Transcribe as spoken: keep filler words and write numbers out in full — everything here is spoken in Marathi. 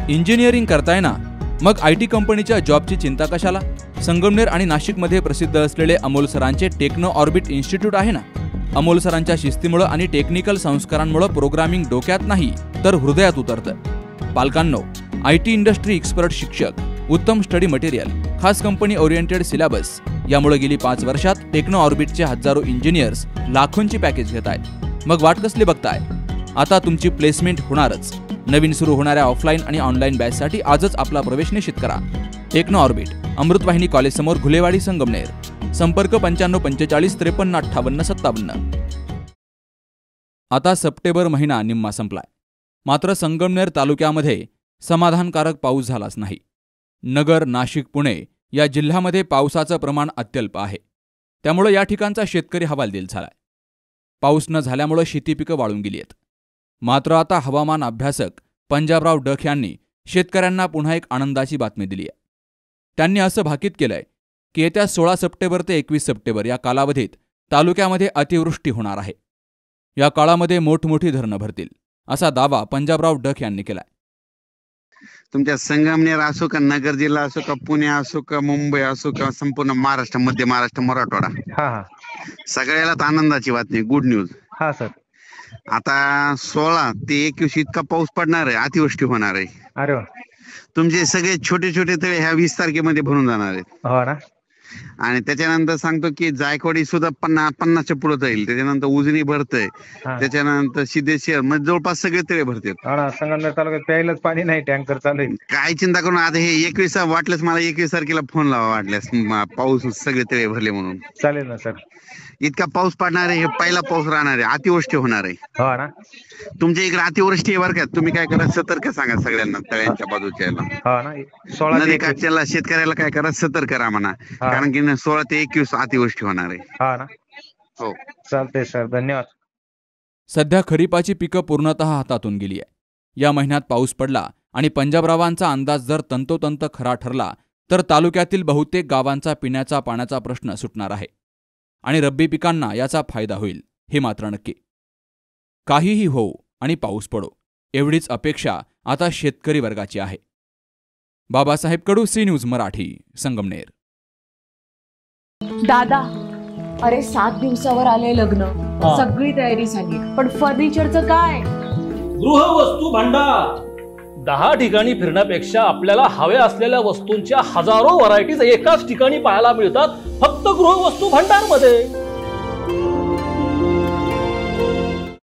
इंजिनिअरिंग करताय ना, मग आय टी कंपनीच्या जॉबची चिंता कशाला? संगमनेर आणि नाशिकमध्ये प्रसिद्ध असलेले अमोल सरांचे टेक्नो ऑर्बिट इन्स्टिट्यूट आहे ना. अमोल सरांच्या शिस्तीमुळे आणि टेक्निकल संस्कारांमुळे प्रोग्रामिंग डोक्यात नाही तर हृदयात उतरतं. पालकांनो, आय टी इंडस्ट्री एक्सपर्ट शिक्षक, उत्तम स्टडी मटेरियल, खास कंपनी ओरिएंटेड सिलेबस यामुळे गेली पाच वर्षात टेक्नो ऑर्बिटचे हजारो इंजिनियर्स लाखोंची पॅकेज घेत आहेत. मग वाट कसली बघताय? आता तुमची प्लेसमेंट होणारच. नवीन सुरू होणाऱ्या ऑफलाईन आणि ऑनलाईन बॅचसाठी आजच आपला प्रवेश निश्चित करा. टेक्नो ऑर्बिट, अमृतवाहिनी कॉलेज समोर, घुलेवाडी, संगमनेर. संपर्क पंच्याण्णव पंचेचाळीस त्रेपन्न अठ्ठावन्न सत्तावन्न. आता सप्टेंबर महिना निम्मा संपलाय, मात्र संगमनेर तालुक्यामध्ये समाधानकारक पाऊस झालाच नाही. नगर, नाशिक, पुणे या जिल्ह्यामध्ये पावसाचं प्रमाण अत्यल्प आहे. त्यामुळे या ठिकाणचा शेतकरी हवालदिल झालाय. पाऊस न झाल्यामुळे शेतीपिकं वाळून गेली आहेत. मात्र आता हवामान अभ्यासक पंजाबराव डख यांनी शेतकऱ्यांना पुन्हा एक आनंदाची बातमी दिली आहे. त्यांनी असं भाकीत केलंय की येत्या सोळा सप्टेंबर ते एकवीस सप्टेंबर या कालावधीत तालुक्यामध्ये अतिवृष्टी होणार आहे. या काळामध्ये मोठमोठी धरणं भरतील, असा दावा पंजाबराव डख यांनी केलाय. तुमच्या संगमनेर असो का नगर जिल्हा असो का पुणे असो का मुंबई असो का संपूर्ण महाराष्ट्र, मध्य महाराष्ट्र, मराठवाडा, हा हा सगळ्याला आनंदाची बातमी, गुड न्यूज. हा सर. आता सोळा ते एकवीस इतका पाऊस पडणार आहे, अतिवृष्टी होणार आहे. अरे वा. तुमचे सगळे छोटे छोटे तळे ह्या वीस तारखेमध्ये भरून जाणार आहेत. हो ना. आणि त्याच्यानंतर सांगतो की जायकवाडी सुद्धा पन्नास पन्नासच्या पुढे जाईल. त्याच्यानंतर उजनी भरतय, त्याच्यानंतर सिद्धेश्वर, म्हणजे जवळपास सगळे तळे भरतात. संगमनेर तालुक्यात प्यायलाच पाणी नाही, टँकर चालू आहे. काय चिंता करून आता हे एकवीस वाटल्यास मला एकवीस तारखेला फोन लावा वाटल्यास पाऊस सगळे तळे भरले म्हणून. चालेल ना सर. इतका पाऊस पडणार आहे, हे पहिला पाऊस राहणार आहे, अतिवृष्टी होणार आहे. हो ना. तुमच्या इकडे अतिवृष्टी आहे बरं का. तुम्ही काय करा, सतर्क सांगा सगळ्यांना तळ्यांच्या बाजूच्या. हो ना. सोळा नदी काठच्याला शेतकऱ्याला काय करा, सतर्क करा म्हणा, कारण की सोळा ते एकवीस अतिवृष्टी होणार आहे. हा ना. हो, चालतंय सर, धन्यवाद. सध्या खरीपाची पिकं पूर्णतः हातातून गेली आहे. या महिन्यात पाऊस पडला आणि पंजाबरावांचा अंदाज जर तंतोतंत खरा ठरला तर तालुक्यातील बहुतेक गावांचा पिण्याचा पाण्याचा प्रश्न सुटणार आहे आणि रब्बी पिकांना याचा फायदा होईल, हे मात्र नक्की. काहीही होऊ आणि पाऊस पडो, एवढीच अपेक्षा आता शेतकरी वर्गाची आहे. Babasaheb Kadu, C news Marathi, Sangamner. दादा, अरे सात दिवसावर आले लग्न, सगळी तयारी झाली, पण फर्निचरचं काय? गृहवस्तू भांडार. दहा ठिकाणी फिरण्यापेक्षा आपल्याला हव्या असलेल्या वस्तूंच्या हजारो व्हरायटीज एकाच ठिकाणी पाहायला मिळतात, फक्त गृहवस्तू भांडार मध्ये.